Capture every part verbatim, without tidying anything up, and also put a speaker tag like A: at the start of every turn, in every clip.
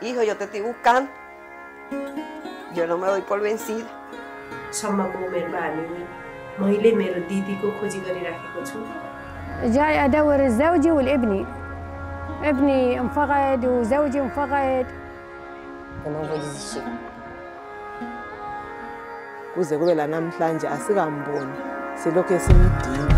A: hijo, yo te estoy buscando. Yo no me doy por vencida.
B: جاي أدور زوجي والابني. ابني انفقد وزوجي انفقد.
C: kuze kube la namhlanje asikamboni silokhu simdinga.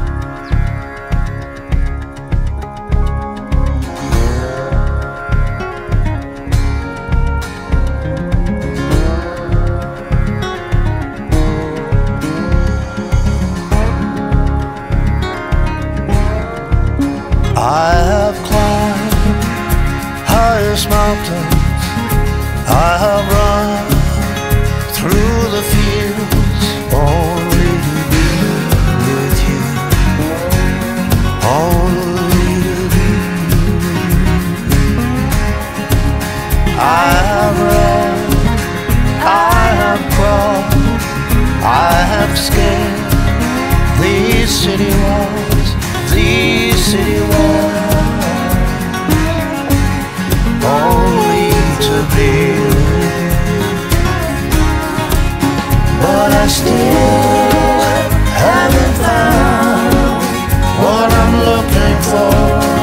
D: I have climbed highest mountains, I have run through the fields, only to be with you, only to be with you. I have run, I have crawled, I have scaled these city walls, these city walls, only to be with you. But I still haven't found what I'm looking for.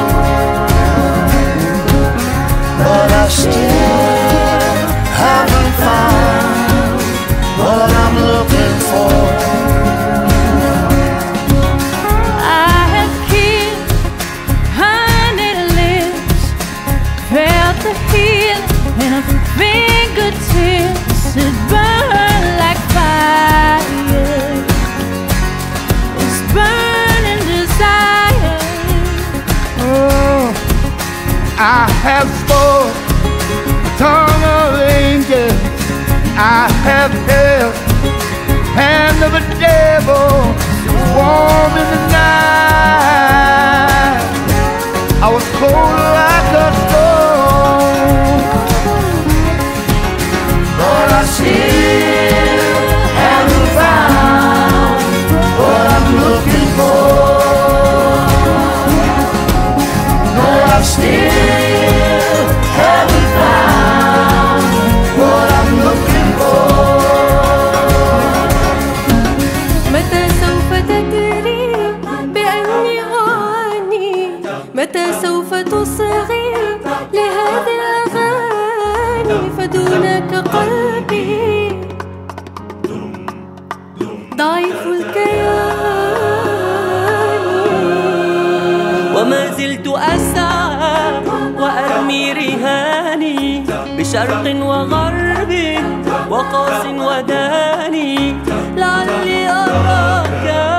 D: But I still haven't found what I'm looking for.
E: I have killed honey lips, felt the heat in a fingertips. It burned like fire. It's burning desire.
D: Oh, I have spoke the tongue of angels. I have held the hand of a devil. It was warm in the night. I was cold like a stone. But I still haven't found what I'm looking for. No, I still haven't found what I'm looking for.
E: متى سوف تدري بأني أغني؟ متى سوف تصغي لهذه الأغاني؟ فدونك قلبي ضعيف الكيان. وما زلت أسعى وأرمي رهاني بشرق وغرب وقاص وداني لعلي أراك